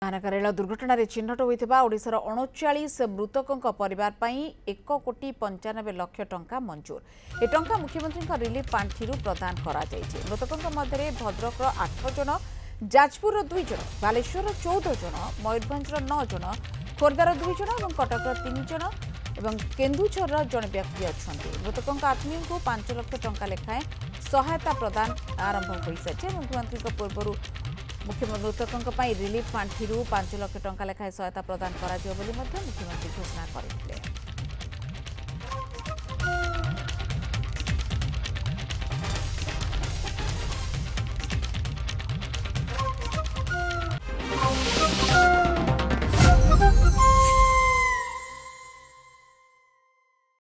भयानक रेल दुर्घटन चिन्हट होता ओडिशार 39 मृतकों परिवार 1,95,95 टंका मंजूर। ए टंका मुख्यमंत्री रिलीफ पांठि प्रदान करा मृतकों मध्य भद्रक 8 जन, जाजपुर 2 जन, बालेश्वर 14 जन, मयूरभंज 9 जन, खोर्धार 2 जन और कटक 3 जन और केन्दुझर जड़े व्यक्ति अच्छा। मृतकों आत्मीय को 5 लाख टंका लेखाएं सहायता प्रदान आरंभ हो सारी। मुख्यमंत्री पूर्व मृतकों रिलीफ पांठि 5 लाख टंका लेखाएं सहायता प्रदान करा मुख्यमंत्री घोषणा करते।